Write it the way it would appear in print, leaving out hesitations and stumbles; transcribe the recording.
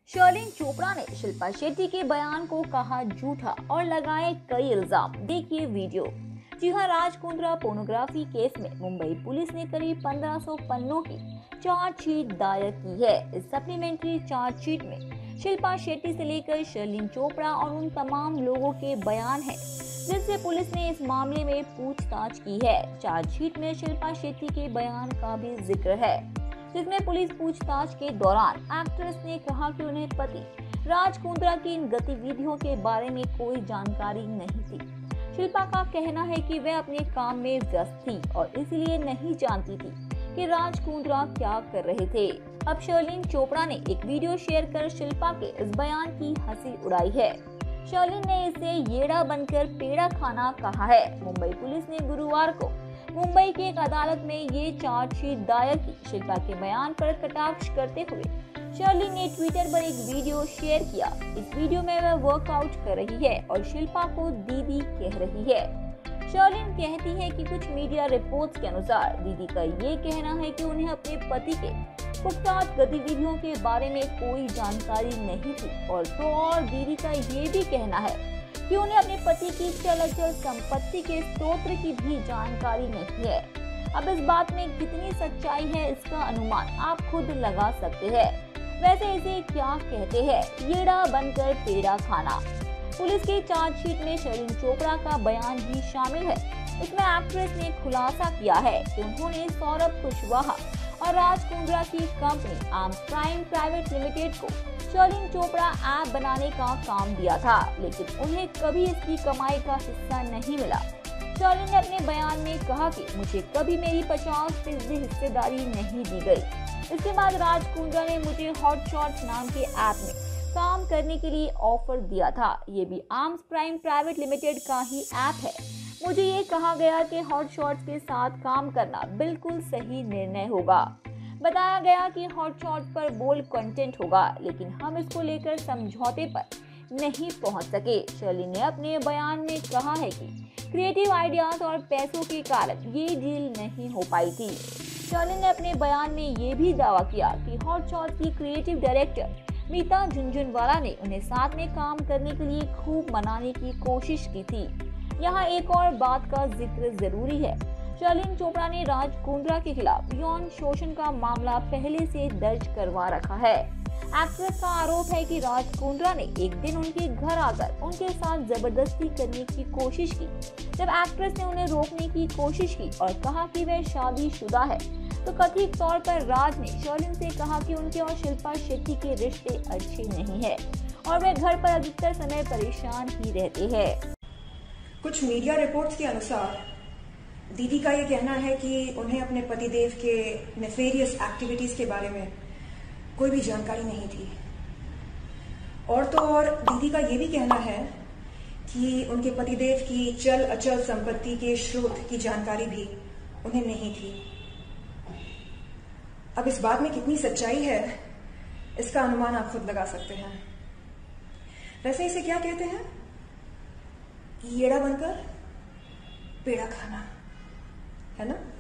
शर्लिन चोपड़ा ने शिल्पा शेट्टी के बयान को कहा झूठा और लगाए कई इल्जाम। देखिए वीडियो। जी हां, राज कुंद्रा पोर्नोग्राफी केस में मुंबई पुलिस ने करीब 1500 पन्नों की चार्जशीट दायर की है। इस सप्लीमेंट्री चार्जशीट में शिल्पा शेट्टी से लेकर शर्लिन चोपड़ा और उन तमाम लोगों के बयान हैं जिनसे पुलिस ने इस मामले में पूछताछ की है। चार्जशीट में शिल्पा शेट्टी के बयान का भी जिक्र है, जिसमें पुलिस पूछताछ के दौरान एक्ट्रेस ने कहा कि उन्हें पति राज कुंद्रा की इन गतिविधियों के बारे में कोई जानकारी नहीं थी। शिल्पा का कहना है कि वह अपने काम में व्यस्त थी और इसलिए नहीं जानती थी कि राज कुंद्रा क्या कर रहे थे। अब शर्लिन चोपड़ा ने एक वीडियो शेयर कर शिल्पा के इस बयान की हंसी उड़ाई है। शर्लिन ने इसे येड़ा बनकर पेड़ा खाना कहा है। मुंबई पुलिस ने गुरुवार को मुंबई की एक अदालत में ये चार्जशीट दायर की। शिल्पा के बयान पर कटाक्ष करते हुए शर्लिन ने ट्विटर पर एक वीडियो शेयर किया। इस वीडियो में वह वर्कआउट कर रही है और शिल्पा को दीदी कह रही है। शर्लिन कहती है कि कुछ मीडिया रिपोर्ट्स के अनुसार दीदी का ये कहना है कि उन्हें अपने पति के कुख्यात गतिविधियों के बारे में कोई जानकारी नहीं थी और दीदी का ये भी कहना है कि उन्हें अपने पति की चल अचल संपत्ति के स्रोत की भी जानकारी नहीं है। अब इस बात में कितनी सच्चाई है इसका अनुमान आप खुद लगा सकते हैं। वैसे इसे क्या कहते हैं, येड़ा बनकर पेड़ा खाना। पुलिस की चार्जशीट में शर्लिन चोपड़ा का बयान भी शामिल है। इसमें एक्ट्रेस ने खुलासा किया है कि उन्होंने सौरभ कुशवाहा और राज कुंद्रा की company Arms Prime private limited को शर्लिन चोपड़ा ऐप बनाने का काम दिया था, लेकिन उन्हें कभी इसकी कमाई का हिस्सा नहीं मिला। शर्लिन ने अपने बयान में कहा कि मुझे कभी मेरी 50% हिस्सेदारी नहीं दी गई। इसके बाद राज कुंद्रा ने मुझे हॉट शॉट्स नाम के ऐप में काम करने के लिए ऑफर दिया था। ये भी आर्म्स प्राइम प्राइवेट लिमिटेड का ही ऐप है। मुझे ये कहा गया कि हॉट शॉट्स के साथ काम करना बिल्कुल सही निर्णय होगा। बताया गया कि हॉट शॉट पर बोल्ड कंटेंट होगा, लेकिन हम इसको लेकर समझौते पर नहीं पहुंच सके। शर्लिन ने अपने बयान में कहा है कि क्रिएटिव आइडियाज और पैसों के कारण ये डील नहीं हो पाई थी। शर्लिन ने अपने बयान में ये भी दावा किया कि हॉट शॉट की क्रिएटिव डायरेक्टर मीता झुनझुनवाला ने उन्हें साथ में काम करने के लिए खूब मनाने की कोशिश की थी। यहाँ एक और बात का जिक्र जरूरी है। शर्लिन चोपड़ा ने राज कुंद्रा के खिलाफ यौन शोषण का मामला पहले से दर्ज करवा रखा है। एक्ट्रेस का आरोप है कि राज कुंद्रा ने एक दिन उनके घर आकर उनके साथ जबरदस्ती करने की कोशिश की। जब एक्ट्रेस ने उन्हें रोकने की कोशिश की और कहा कि वह शादीशुदा है, तो कथित तौर पर राज ने शर्लिन से कहा कि उनके और शिल्पा शेट्टी के रिश्ते अच्छे नहीं है और वे घर पर अधिकतर समय परेशान ही रहते हैं। कुछ मीडिया रिपोर्ट्स के अनुसार दीदी का ये कहना है कि उन्हें अपने पतिदेव के नेफेरियस एक्टिविटीज के बारे में कोई भी जानकारी नहीं थी। और तो और दीदी का ये भी कहना है कि उनके पतिदेव की चल अचल संपत्ति के स्रोत की जानकारी भी उन्हें नहीं थी। अब इस बात में कितनी सच्चाई है इसका अनुमान आप खुद लगा सकते हैं। वैसे इसे क्या कहते हैं? येड़ा बनकर पेड़ा खाना, है ना?